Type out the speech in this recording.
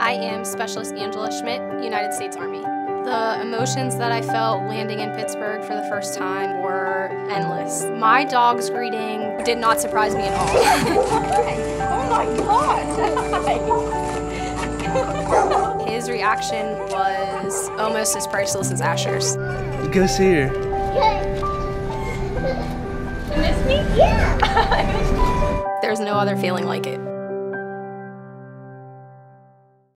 I am Specialist Angela Schmidt, United States Army. The emotions that I felt landing in Pittsburgh for the first time were endless. My dog's greeting did not surprise me at all. Oh my God! His reaction was almost as priceless as Asher's. Go see her. You miss me? Yeah! There's no other feeling like it.